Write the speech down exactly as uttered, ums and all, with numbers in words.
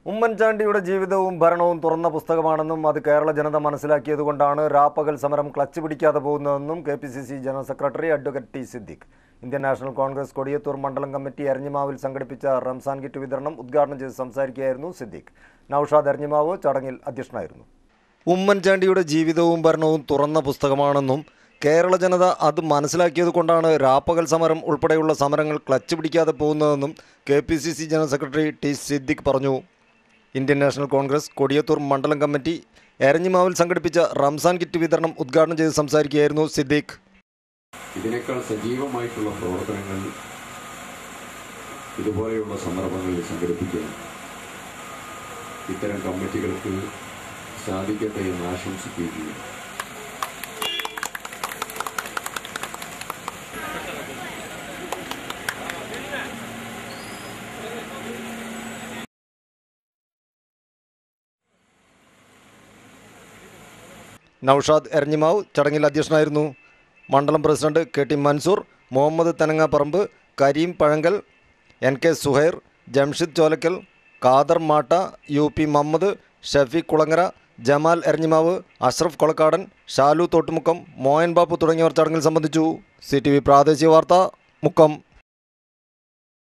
ഉമ്മൻചാണ്ടിയുടെ ജീവിതവും ഭരണവും തുറന്ന പുസ്തകമാണെന്നും അത് കേരള ജനത മനസ്സിലാക്കിയതുകൊണ്ടാണ് രാപ്പകൽ സമരം ക്ലച്ച് പിടിക്കാതെ പോകുന്നതെന്നും K P C C general secretary advocate T Siddique Indian National Congress Kodiyathur മണ്ഡലം കമ്മിറ്റി എരഞ്ഞിമാവിൽ സംഘടിപ്പിച്ച റംസാൻ കിറ്റ് വിതരണം ഉദ്ഘാടനം ചെയ്ത് സംസാരിക്കുകയായിരുന്നു സിദ്ദിഖ്. നൌഷാദ് എരഞ്ഞിമാവ് ചടങ്ങിൽ അധ്യക്ഷനായിരുന്നു. ഉമ്മൻചാണ്ടിയുടെ ജീവിതവും ഭരണവും തുറന്ന പുസ്തകമാണെന്നും കേരള ജനത അത് മനസ്സിലാക്കിയതുകൊണ്ടാണ് രാപ്പകൽ സമരം ഉൾപ്പെടെയുള്ള സമരങ്ങൾ ക്ലച്ച് പിടിക്കാതെ പോകുന്നതെന്നും K P C C general secretary T Siddique പറഞ്ഞു. ഇന്ത്യൻ നാഷണൽ കോൺഗ്രസ് കൊടിയത്തൂർ മണ്ഡലം കമ്മിറ്റി എരഞ്ഞിമാവിൽ സംഘടിപ്പിച്ച റംസാൻ കിറ്റ് വിതരണം ഉദ്ഘാടനം ചെയ്ത് സംസാരിക്കുകയായിരുന്നു സിദ്ദിഖ്. ഇതിനേക്കാൾ സജീവമായിട്ടുള്ള പ്രവർത്തനങ്ങൾ ഇതുപോലെയുള്ള സന്ദർഭങ്ങളിൽ സംഘടിപ്പിക്കാൻ ഇത്തരം കമ്മിറ്റികൾക്ക് സാധിക്കട്ടെ എന്ന് ആശംസിക്കുകയും നൌഷാദ് എരഞ്ഞിമാവ് ചടങ്ങിൽ അധ്യക്ഷനായിരുന്നു. മണ്ഡലം president K T Mansoor, Muhammad Thenangaparamb, Kareem Pazhangal, N K Suhair, Jamshid Cholakkal, Khader Matta, U P Muhammad, Shafeeq Kulangara, Jamal Eranhimavu, Ashraf Kolakkadan, Shalu Thottumukkam, Moyan Bappu തുടങ്ങിയവർ ചടങ്ങിൽ സംബന്ധിച്ചു. സി ടി വി പ്രാദേശിക വാർത്ത മുക്കം.